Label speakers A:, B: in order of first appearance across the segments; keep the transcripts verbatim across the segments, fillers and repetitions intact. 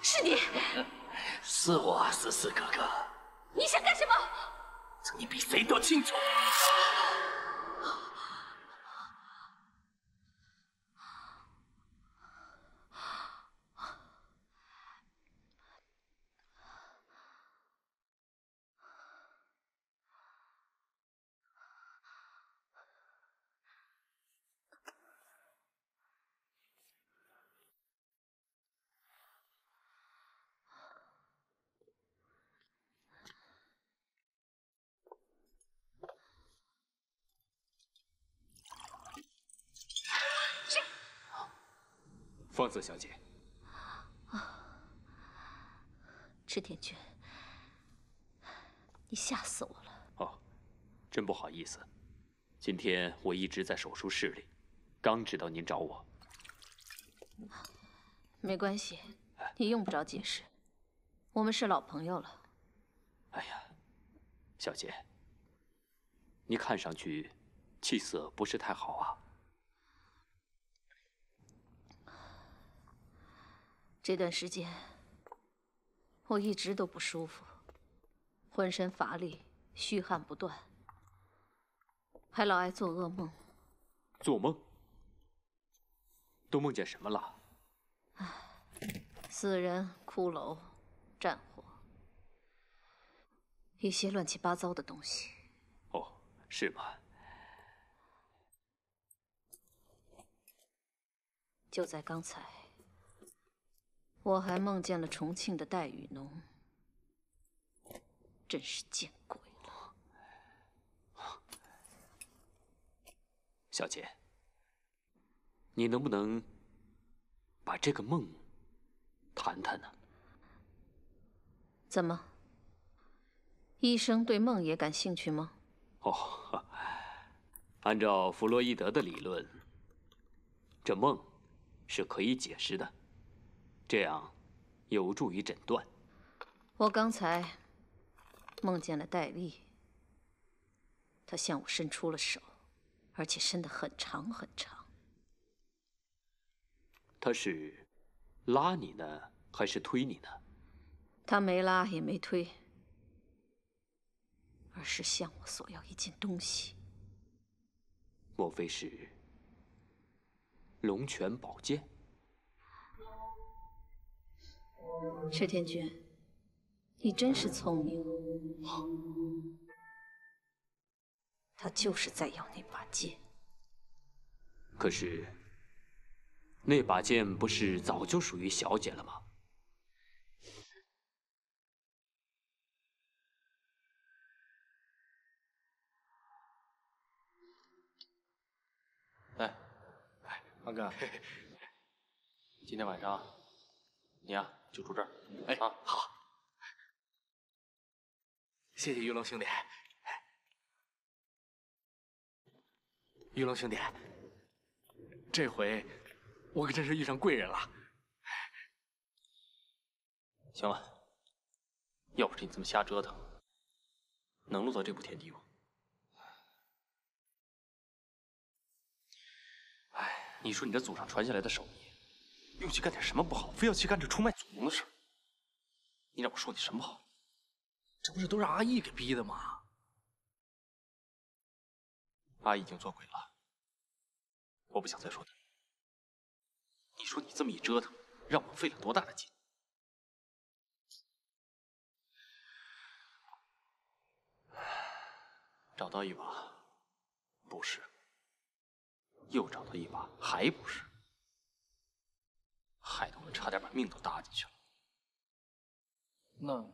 A: 是你，
B: 是我，思思哥哥。
A: 你想干什么？
B: 这你比谁都清楚。
C: 方色小姐，
A: 啊，池田君，你吓死我了！
C: 哦，真不好意思，今天我一直在手术室里，刚知道您找我。
A: 没关系，你用不着解释，我们是老朋友了。
C: 哎呀，小姐，你看上去气色不是太好啊。
A: 这段时间，我一直都不舒服，浑身乏力，虚汗不断，还老爱做噩梦。
C: 做梦？都梦见什么了？
A: 唉，死人、骷髅、战火，一些乱七八糟的东西。
C: 哦，是吗？
A: 就在刚才。 我还梦见了重庆的戴雨农，真是见鬼了！
C: 小姐，你能不能把这个梦谈谈呢？
A: 怎么？医生对梦也感兴趣吗？
C: 哦，按照弗洛伊德的理论，这梦是可以解释的。 这样有助于诊断。
A: 我刚才梦见了戴笠，他向我伸出了手，而且伸得很长很长。
C: 他是拉你呢，还是推你呢？
A: 他没拉也没推，而是向我索要一件东西。
C: 莫非是龙泉宝剑？
A: 池田君，你真是聪明。他就是在要那把剑。
C: 可是，那把剑不是早就属于小姐了吗？
D: 来，哎，阿哥，今天晚上你呀、啊、就住这儿。哎啊，好，谢谢玉龙兄弟。玉龙兄弟，这回我可真是遇上贵人了。行了，要不是你这么瞎折腾，能落到这步田地吗？哎，你说你这祖上传下来的手艺，又去干点什么不好，非要去干这出卖祖宗的事儿？你让我说你什么好？这不是都让阿义给逼的吗？阿义已经做鬼了，我不想再说他。你说你这么一折腾，让我费了多大的劲？找到一把，不是；又找到一把，还不是，害得我差点把命都搭进去了。那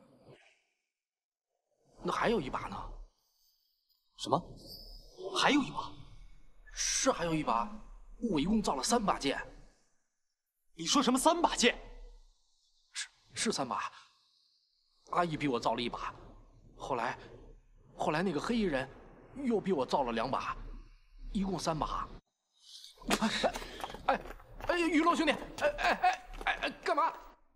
D: 那还有一把呢？什么？还有一把？是还有一把，我一共造了三把剑。你说什么三把剑？是是三把。阿义逼我造了一把，后来后来那个黑衣人又逼我造了两把，一共三把。哎哎哎，雨龙兄弟，哎哎哎哎哎，干嘛？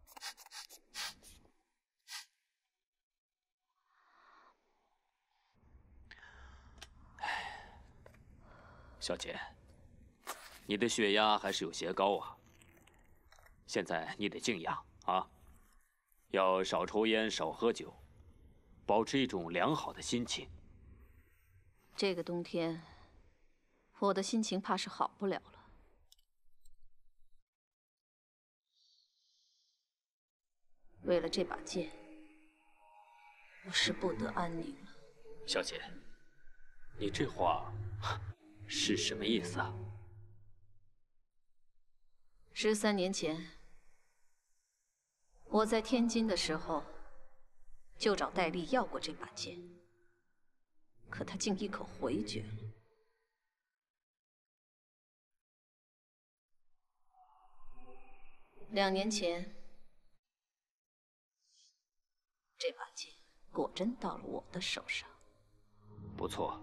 C: 小姐，你的血压还是有些高啊，现在你得静养啊。 要少抽烟，少喝酒，保持一种良好的心情。
A: 这个冬天，我的心情怕是好不了了。为了这把剑，我是不得安宁了。
C: 小姐，你这话是什么意思啊？
A: 十三年前，我在天津的时候，就找戴笠要过这把剑，可他竟一口回绝了。两年前，这把剑果真到了我的手上。
C: 不错，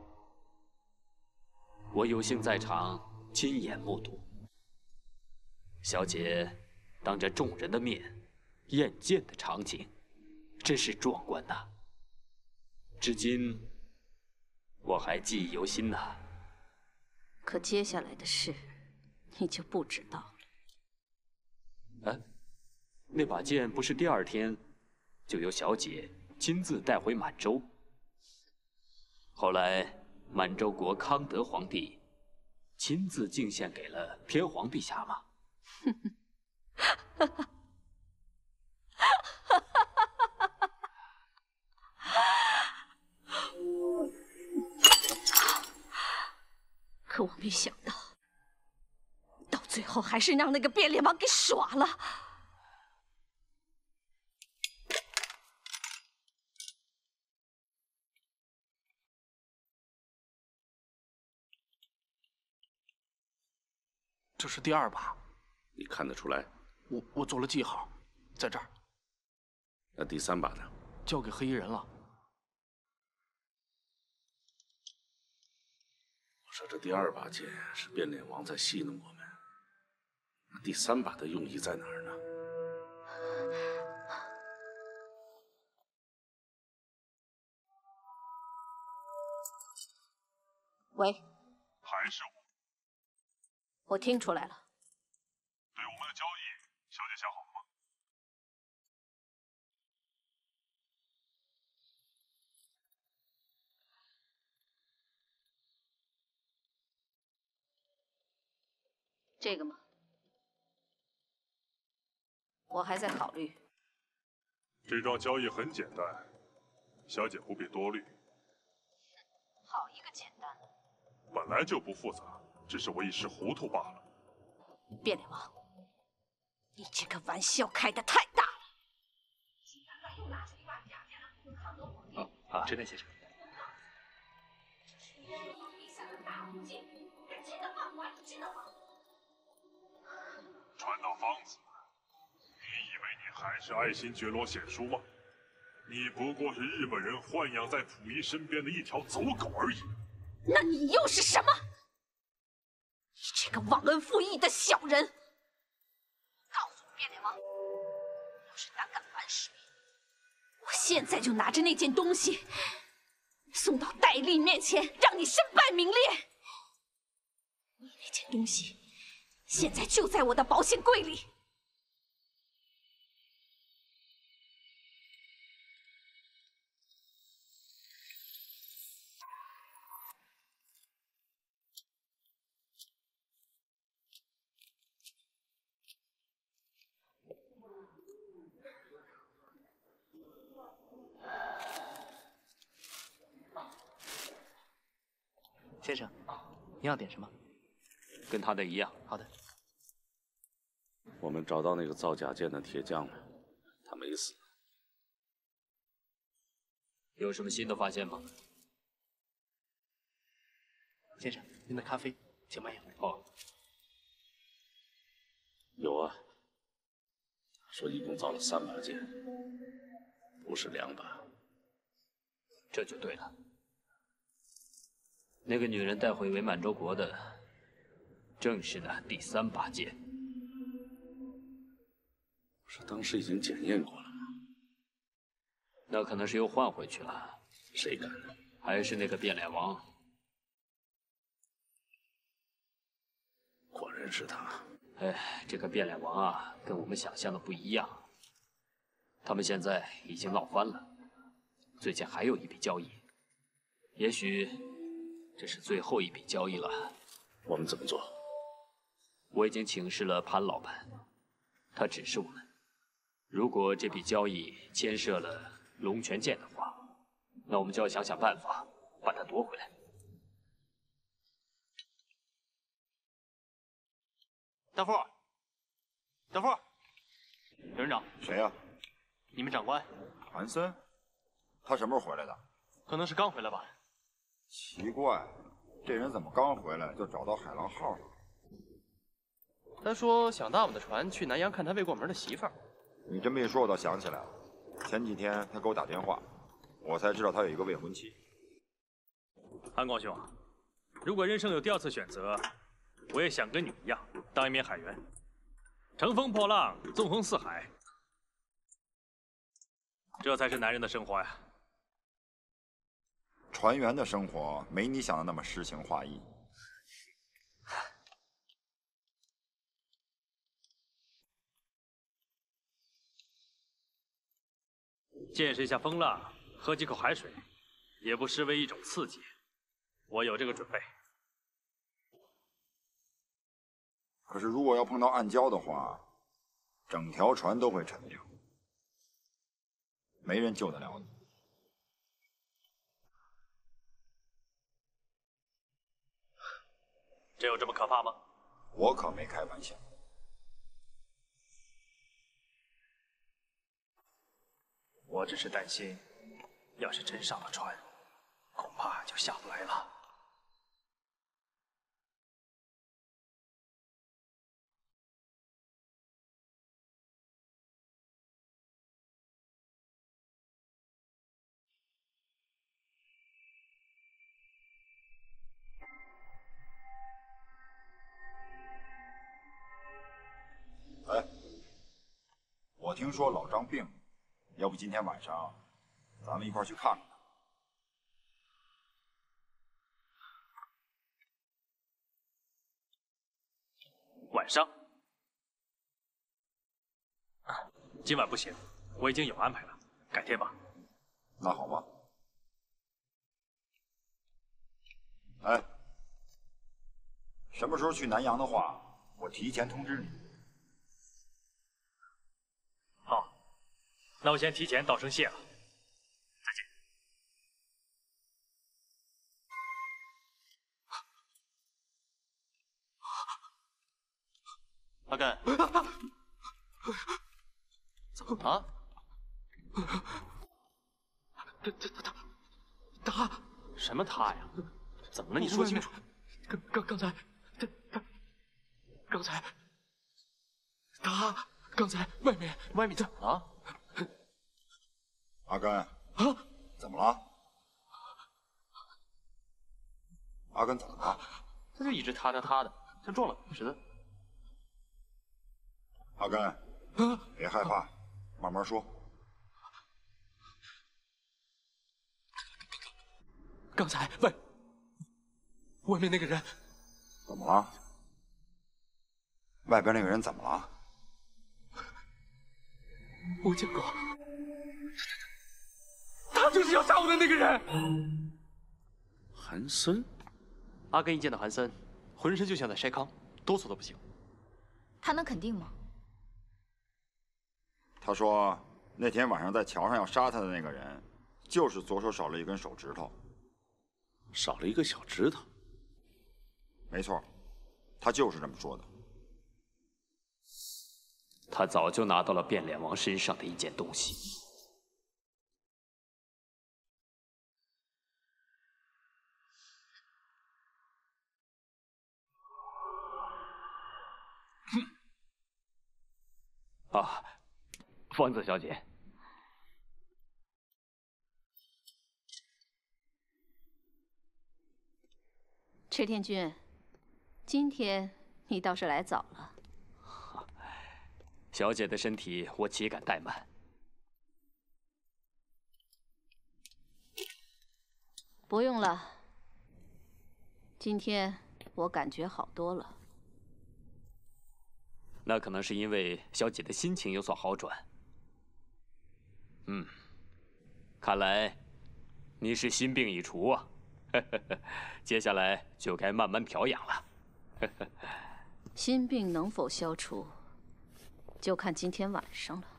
C: 我有幸在场亲眼目睹，小姐当着众人的面验剑的场景，真是壮观呐！至今我还记忆犹新呐。
A: 可接下来的事，你就不知道了。
C: 哎，那把剑不是第二天就由小姐亲自带回满洲？后来满洲国康德皇帝亲自敬献给了天皇陛下吗？
A: 可我没想到，到最后还是让那个变脸王给耍了。
D: 这是第二把，
E: 你看得出来？
D: 我我做了记号，在这儿。
E: 那第三把呢？
D: 交给黑衣人了。
E: 我说这第二把剑是变脸王在戏弄我们，那第三把的用意在哪儿呢？
A: 喂，
F: 还是我。
A: 我听出来了。
F: 对我们的交易，小姐想好了吗？
A: 这个吗？我还在考虑。
F: 这桩交易很简单，小姐不必多虑。
A: 好一个简单！
F: 本来就不复杂，只是我一时糊涂罢了。
A: 变脸王，你这个玩笑开得太大了！
C: 啊啊，真的先生。
F: 川岛芳子，你以为你还是爱新觉罗显叔吗？你不过是日本人豢养在溥仪身边的一条走狗而已。
A: 那你又是什么？你这个忘恩负义的小人！告诉我，变脸王，要是胆敢反使，我现在就拿着那件东西送到戴笠面前，让你身败名裂。你那件东西现在就在我的保险柜里。
D: 先生，您要点什么？
C: 跟他的一样。
D: 好的。
E: 我们找到那个造假剑的铁匠了，他没死。
C: 有什么新的发现吗？
D: 先生，您的咖啡，请慢用。
C: 哦。
E: 有啊，说一共造了三把剑，不是两把。
C: 这就对了。那个女人带回伪满洲国的，正是那第三把剑。
E: 不是当时已经检验过了吗？
C: 那可能是又换回去了。
E: 谁敢呢？
C: 还是那个变脸王。
E: 果然是他。
C: 哎，这个变脸王啊，跟我们想象的不一样。 他们现在已经闹翻了。最近还有一笔交易，也许这是最后一笔交易了。
E: 我们怎么做？
C: 我已经请示了潘老板，他指示我们，如果这笔交易牵涉了龙泉剑的话，那我们就要想想办法把它夺回来。
D: 大副，大副，刘院长，
G: 谁呀、啊？
D: 你们长官
G: 韩森，他什么时候回来的？
D: 可能是刚回来吧。
G: 奇怪，这人怎么刚回来就找到海狼号了？
D: 他说想搭我们的船去南洋看他未过门的媳妇儿。
G: 你这么一说，我倒想起来了。前几天他给我打电话，我才知道他有一个未婚妻。
H: 韩光兄，如果人生有第二次选择，我也想跟你一样当一名海员，乘风破浪，纵横四海，这才是男人的生活呀。
G: 船员的生活没你想的那么诗情画意。
H: 见识一下风浪，喝几口海水，也不失为一种刺激。我有这个准备。
G: 可是如果要碰到暗礁的话，整条船都会沉掉，没人救得了你。
H: 这有这么可怕吗？
G: 我可没开玩笑。
H: 我只是担心，要是真上了船，恐怕就下不来了。
G: 哎，我听说老张病了，要不今天晚上咱们一块儿去看看他。
H: 晚上？今晚不行，我已经有安排了，改天吧。
G: 那好吧。哎，什么时候去南洋的话，我提前通知你。
H: 好，那我先提前道声谢了。再见。
D: 阿甘，怎么了？
I: 他他他他他
D: 什么他呀？怎么了？你说清楚。
I: 刚刚刚才他他刚才他刚才外面
D: 外面怎么了？
G: 阿甘
I: 啊？
G: 怎么了？阿甘怎么了？
D: 他就一直他他他的，像撞了鬼似的。
G: 阿甘，
I: 啊，
G: 别害怕，慢慢说。
I: 刚才外外面那个人
G: 怎么了？外边那个人怎么了？
I: 我见过，他就是要杀我的那个人。
E: 韩森，
D: 阿甘一见到韩森，浑身就像在筛糠，哆嗦都不行。
A: 他能肯定吗？
G: 他说那天晚上在桥上要杀他的那个人，就是左手少了一根手指头。
E: 少了一个小指头。
G: 没错，他就是这么说的。
C: 他早就拿到了变脸王身上的一件东西。啊，方子小姐，
J: 池天君，今天你倒是来早了。
C: 小姐的身体我岂敢怠慢？
J: 不用了，今天我感觉好多了。
C: 那可能是因为小姐的心情有所好转。 嗯，看来你是心病已除啊，接下来就该慢慢调养了。
J: 心病能否消除，就看今天晚上了。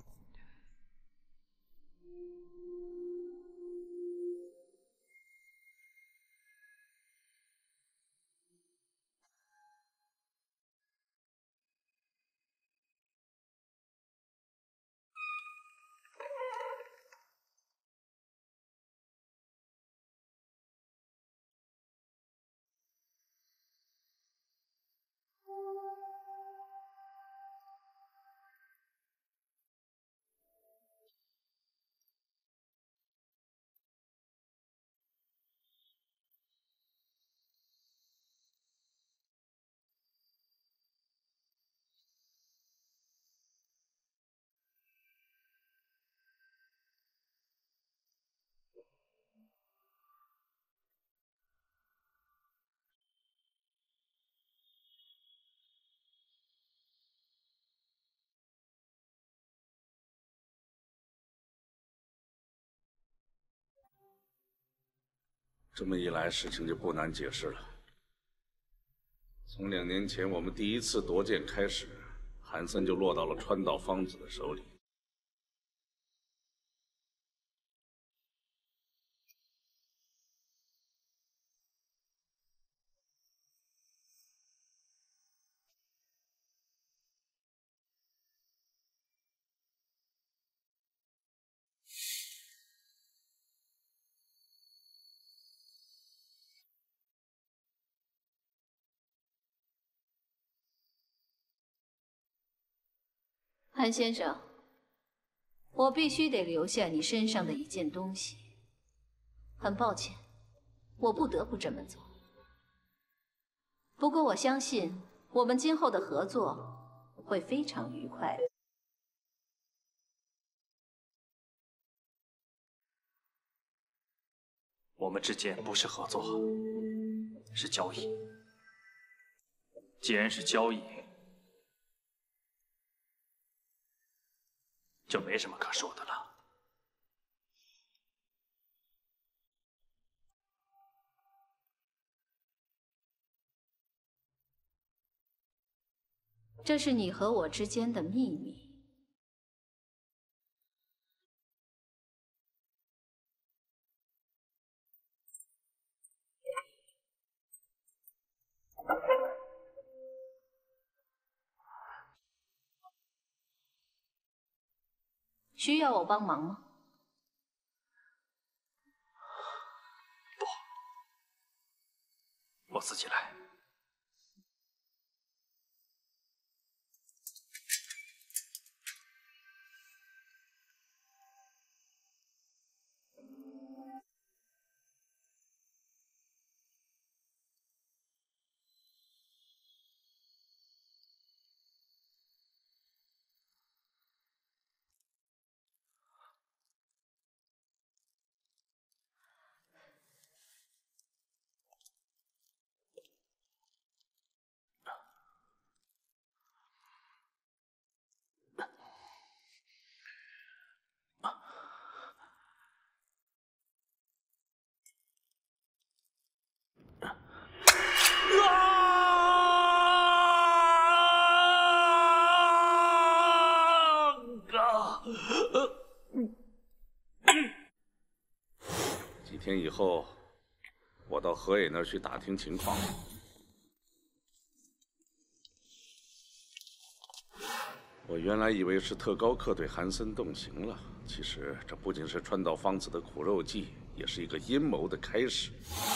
E: 这么一来，事情就不难解释了。从两年前我们第一次夺剑开始，韩森就落到了川岛芳子的手里。
J: 韩先生，我必须得留下你身上的一件东西。很抱歉，我不得不这么做。不过我相信我们今后的合作会非常愉快的。
H: 我们之间不是合作，是交易。既然是交易， 就没什么可说的了。
J: 这是你和我之间的秘密。需要我帮忙吗？
H: 不，我自己来。
E: 几天以后，我到河野那儿去打听情况。我原来以为是特高课对韩森动刑了，其实这不仅是川岛芳子的苦肉计，也是一个阴谋的开始。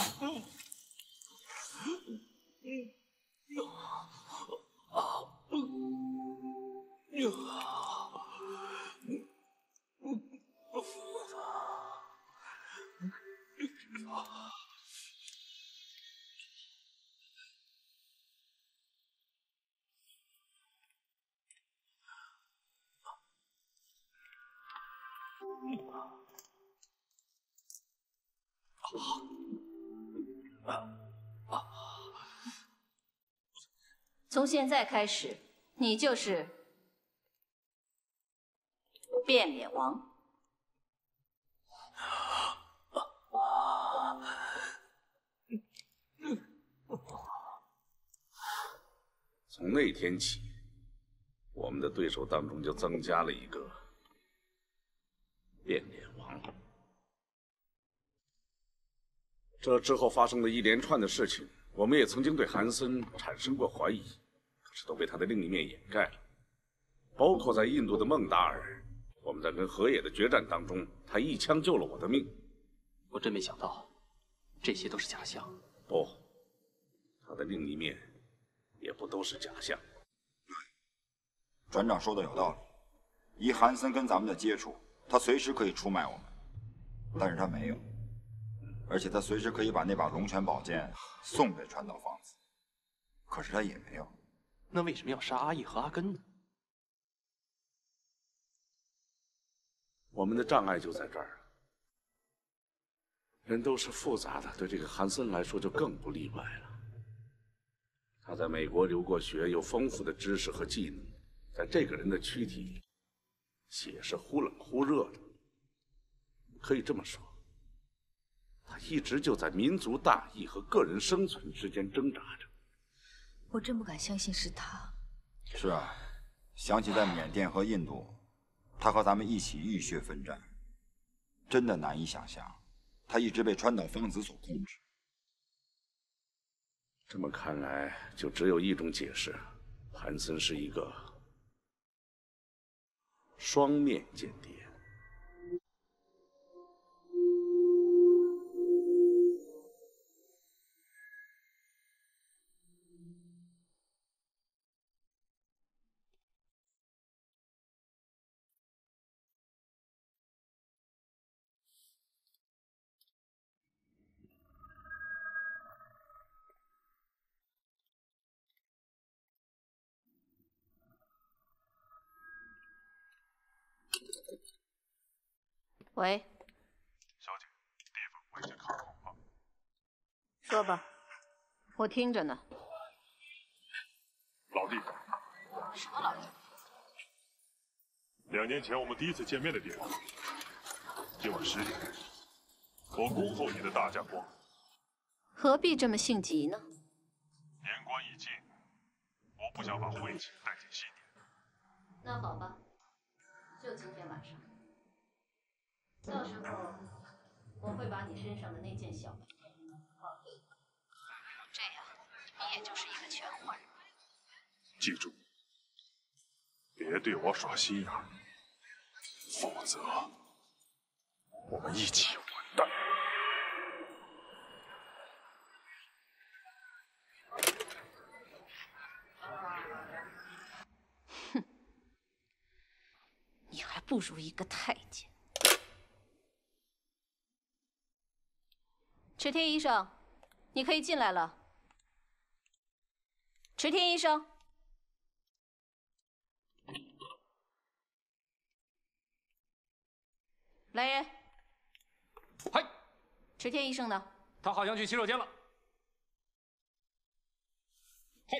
J: 从现在开始，你就是变脸王。
E: 从那天起，我们的对手当中就增加了一个变脸王。这之后发生的一连串的事情，我们也曾经对韩森产生过怀疑，可是都被他的另一面掩盖了。包括在印度的孟达尔，我们在跟河野的决战当中，他一枪救了我的命。
D: 我真没想到，这些都是假象。
E: 不，他的另一面也不都是假象。
G: 船长说的有道理，以韩森跟咱们的接触，他随时可以出卖我们，但是他没有。而且他随时可以把那把龙泉宝剑送给川岛芳子，可是他也没有。
D: 那为什么要杀阿义和阿根呢？
E: 我们的障碍就在这儿。人都是复杂的，对这个韩森来说就更不例外了。他在美国留过学，有丰富的知识和技能，在这个人的躯体里，血是忽冷忽热的。可以这么说。他一直就在民族大义和个人生存之间挣扎着。
A: 我真不敢相信是他。
G: 是啊，想起在缅甸和印度，他和咱们一起浴血奋战，真的难以想象，他一直被川岛芳子所控制。
E: 这么看来，就只有一种解释：韩森是一个双面间谍。
J: 喂，
F: 小姐，地方我已经看好了。
J: 说吧，我听着呢。
F: 老弟，
A: 什么老弟？
F: 两年前我们第一次见面的地方。今晚十点，我恭候你的大驾光。
J: 何必这么性急呢？
F: 年关已近，我不想把晦气带进新年。
J: 那好吧，就今天晚上。到时候我会把你身上的那件小白还给你，这样你也就是一个全换人。
F: 记住，别对我耍心眼，否则我们一起完蛋。
J: 哼，你还不如一个太监。池天医生，你可以进来了。池天医生，来人。
H: 嗨，
J: 池天医生呢？
H: 他好像去洗手间了。嘿，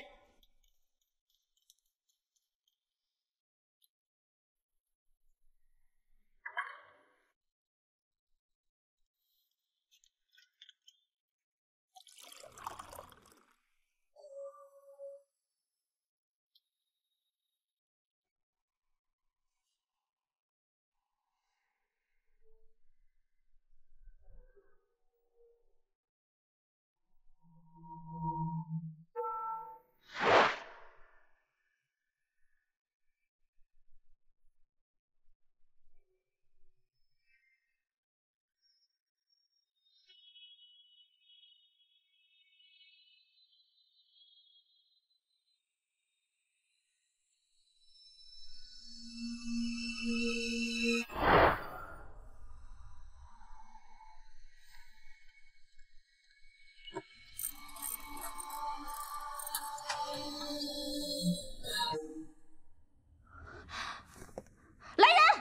J: 来人！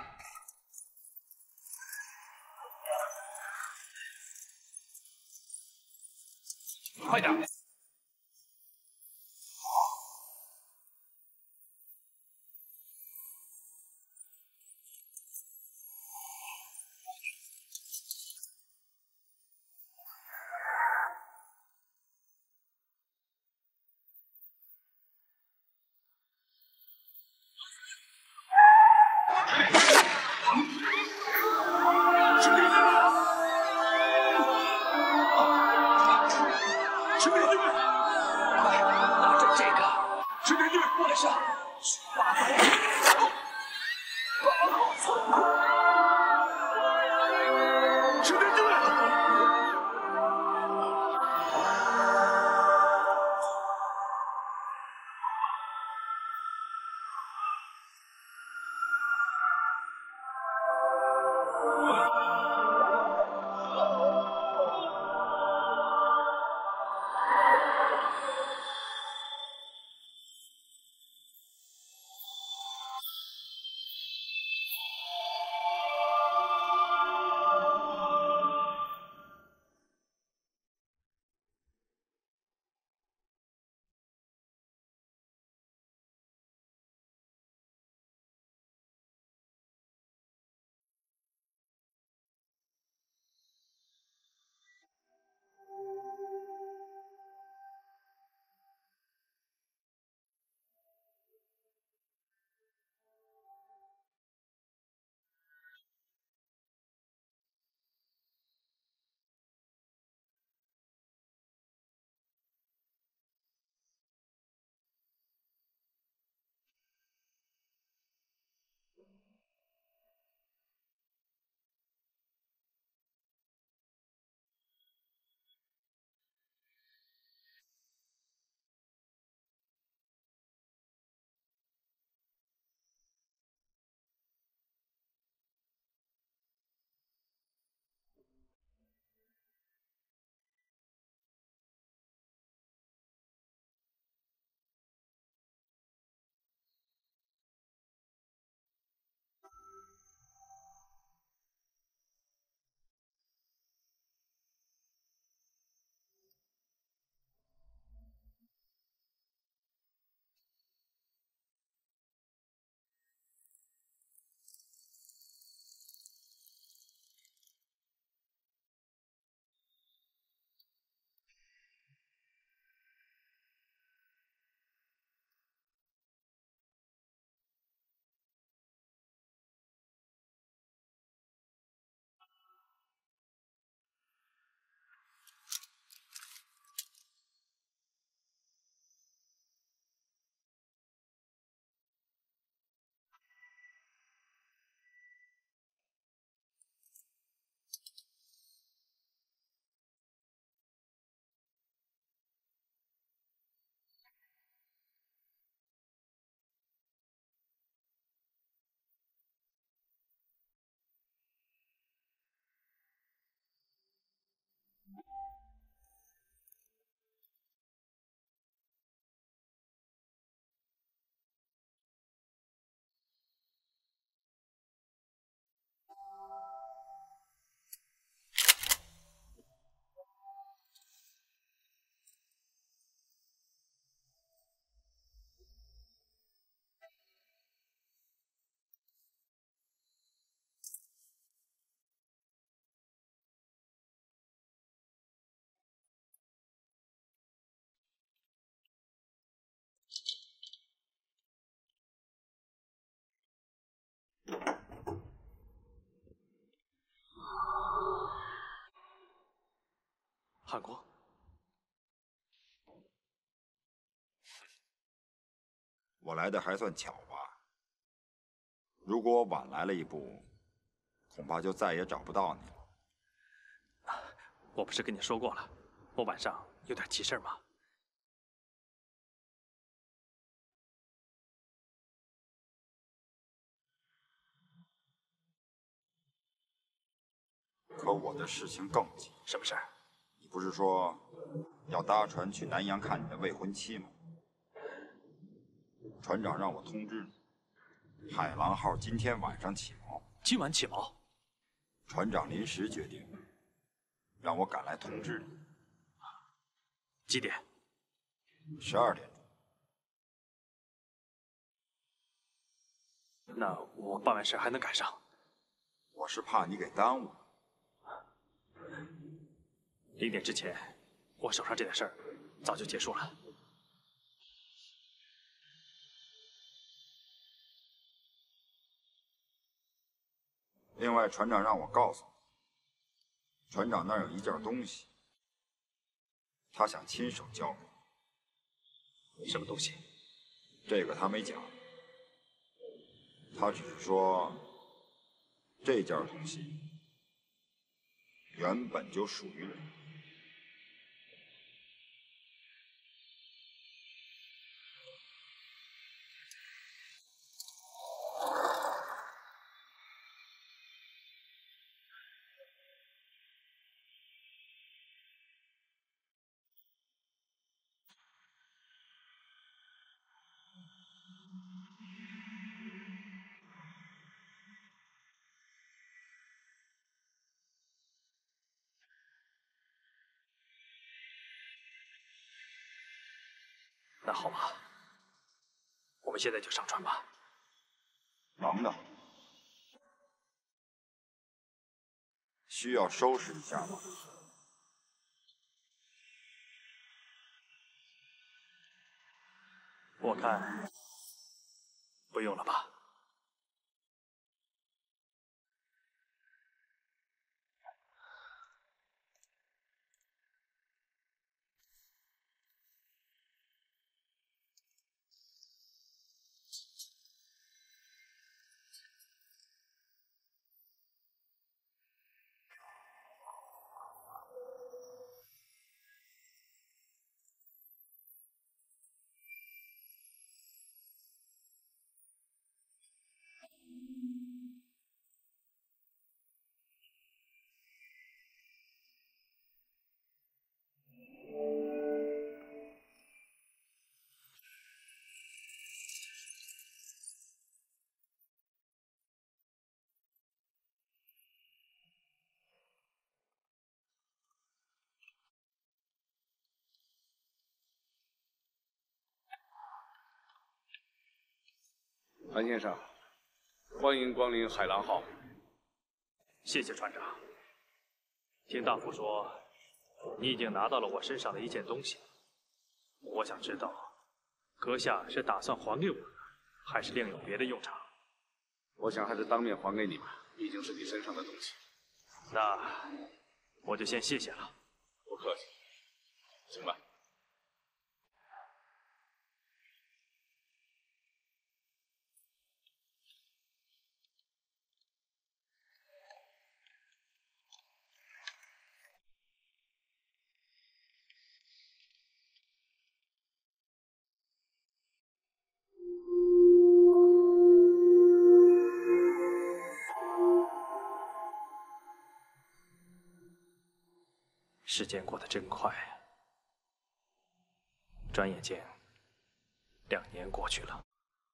H: 快点！
F: 是敌军！
D: 汉国，
G: 我来的还算巧吧？如果我晚来了一步，恐怕就再也找不到你了。
D: 我不是跟你说过了，我晚上有点急事吗？
G: 可我的事情更急。
D: 什么事儿？
G: 你不是说要搭船去南洋看你的未婚妻吗？船长让我通知你，海狼号今天晚上起锚。
D: 今晚起锚？
G: 船长临时决定，让我赶来通知你。
D: 几点？
G: 十二点钟。
D: 那我办完事还能赶上？
G: 我是怕你给耽误了。
D: 零点之前，我手上这点事儿早就结束了。
G: 另外，船长让我告诉你，船长那儿有一件东西，他想亲手交给
D: 你。什么东西？
G: 这个他没讲，他只是说这件东西原本就属于我。
H: 那好吧，我们现在就上船吧。
G: 能的。需要收拾一下吗？
H: 我看不用了吧。
E: 韩先生，欢迎光临海狼号。
H: 谢谢船长。听大副说，你已经拿到了我身上的一件东西，我想知道，阁下是打算还给我，还是另有别的用场？
E: 我想还是当面还给你吧，毕竟是你身上的东西。
H: 那我就先谢谢了。
E: 不客气，请吧。
H: 时间过得真快呀，转眼间两年过去了。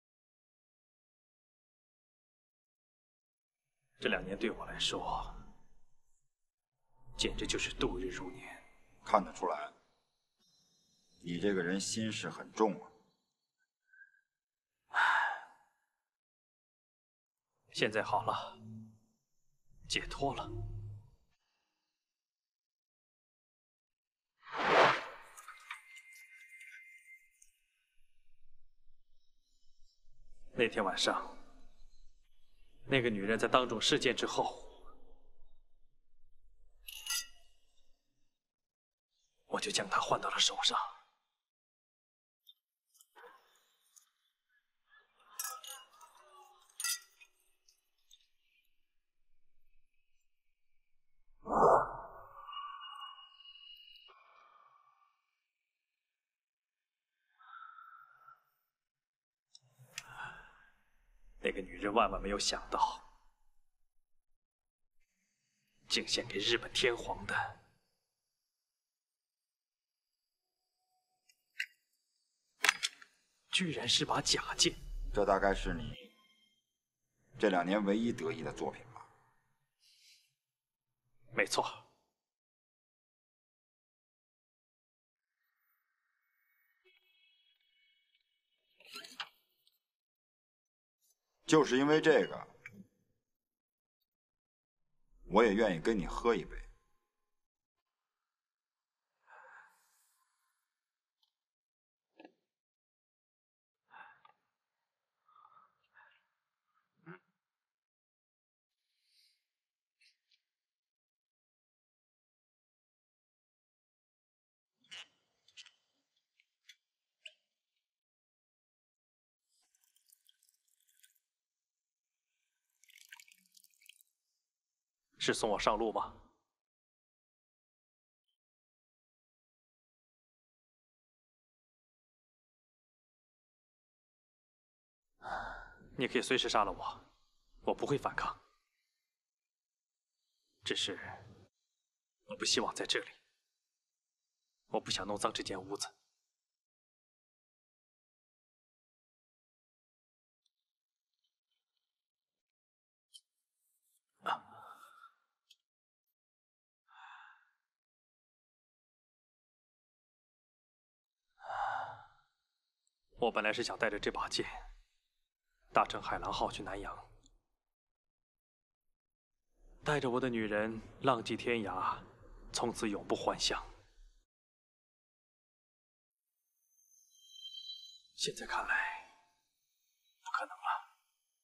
H: 这两年对我来说，简直就是度日如年。
G: 看得出来，你这个人心事很重啊。
H: 现在好了，解脱了。那天晚上，那个女人在当众事件之后，我就将她换到了手上。那个女人万万没有想到，竟献给日本天皇的居然是把假剑。
G: 这大概是你这两年唯一得意的作品吧？
H: 没错。
G: 就是因为这个，我也愿意跟你喝一杯。
H: 是送我上路吗？你可以随时杀了我，我不会反抗。只是，我不希望在这里。我不想弄脏这间屋子。啊！我本来是想带着这把剑，搭乘海狼号去南洋，带着我的女人浪迹天涯，从此永不还乡。现在看来，不可能了。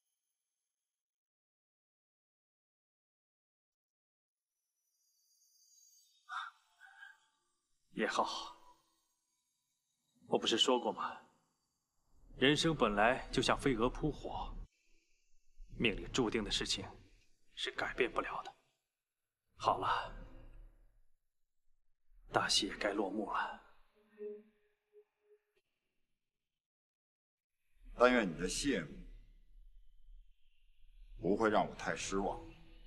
H: 也好，我不是说过吗？人生本来就像飞蛾扑火，命里注定的事情是改变不了的。好了，大戏也该落幕了。
G: 但愿你的谢幕不会让我太失望。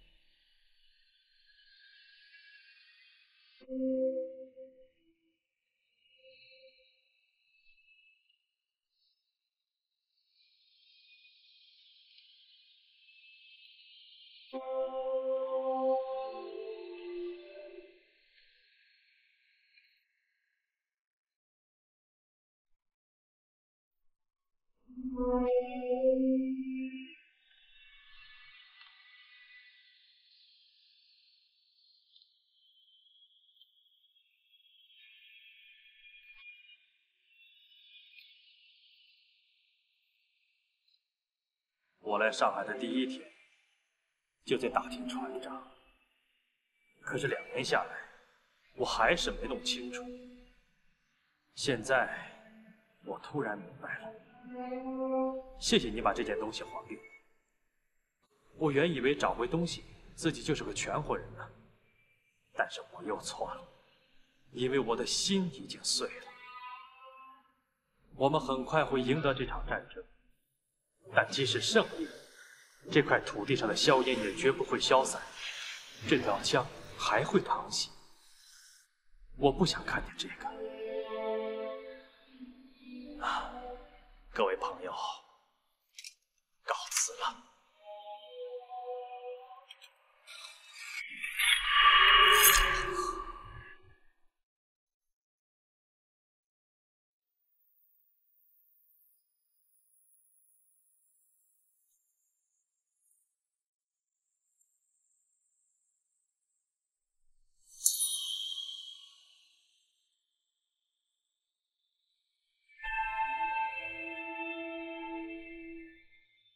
H: 我来上海的第一天，就在打听船长。可是两年下来，我还是没弄清楚。现在，我突然明白了。谢谢你把这件东西还给我。我原以为找回东西，自己就是个全活人了。但是我又错了，因为我的心已经碎了。我们很快会赢得这场战争。但即使胜利，这块土地上的硝烟也绝不会消散，这条枪还会淌血。我不想看见这个。啊，各位朋友。